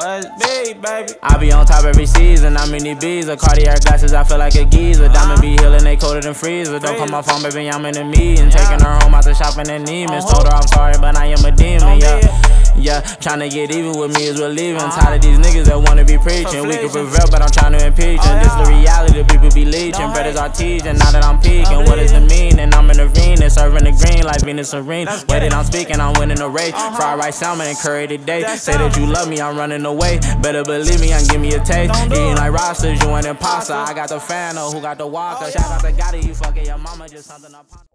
West B, baby. I be on top every season, I'm in these bees. A Cartier glasses, I feel like a geezer. Diamond be healing, they colder than freezer. Don't call my phone, baby, I'm in the meeting. Taking her home out the shopping in Neiman's. Told her I'm sorry, but I am a demon, yeah, tryna get even with me is relieving. Tired of these niggas that wanna be preaching. We can prevail, but I'm tryna impeach. And this the reality, people be leeching. Brothers artesian, now that I'm peaking. What does it mean? And I'm in the arena, serving the green like Venus serene. Way that I'm speaking, I'm winning the race. Fried rice, salmon, and curry today. Say that you love me, I'm running away. Better believe me, and give me a taste. Eating like rosters, you an imposter. I got the fan, who got the walker. Shout out to Gotti, you fucking your mama, just something I